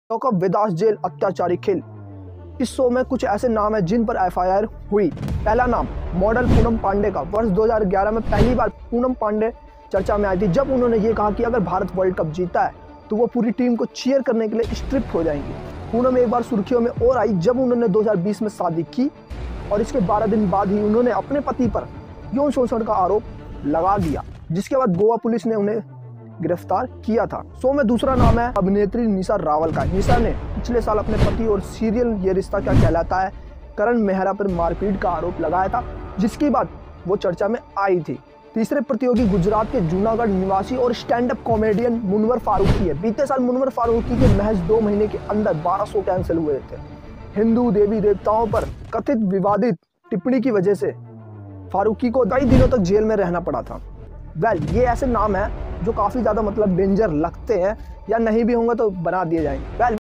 का विदास जेल अत्याचारी खेल। इस शो में कुछ ऐसे नाम हैं जिन पर एफआईआर हुई। पहला नाम मॉडल पूनम पांडे का। वर्ष 2011 में पहली बार पूनम पांडे चर्चा में आई थी जब उन्होंने ये कहा कि अगर भारत वर्ल्ड कप जीता है तो वो पूरी टीम को चीयर करने के लिए स्ट्रिप हो जाएंगी। पूनम एक बार सुर्खियों में और आई जब उन्होंने 2020 में शादी की और इसके 12 दिन बाद ही उन्होंने अपने पति पर यौन शोषण का आरोप लगा दिया, जिसके बाद गोवा पुलिस ने उन्हें गिरफ्तार किया था। शो में दूसरा नाम है अभिनेत्री निशा रावल का। निशा ने पिछले साल अपने पति और सीरियल ये रिश्ता क्या कहलाता है करण मेहरा पर मारपीट का आरोप लगाया था, जिसके बाद वो चर्चा में आई थी। तीसरे प्रतियोगी गुजरात के जूनागढ़ निवासी और stand up comedian Munawar Faruqui है। बीते साल मुनवर फारूकी के महज 2 महीने के अंदर 12 शो कैंसिल हुए थे। हिंदू देवी देवताओं पर कथित विवादित टिप्पणी की वजह से फारूकी को कई दिनों तक जेल में रहना पड़ा था। ये ऐसे नाम हैं जो काफी ज्यादा डेंजर लगते हैं, या नहीं भी होंगे तो बना दिए जाएंगे।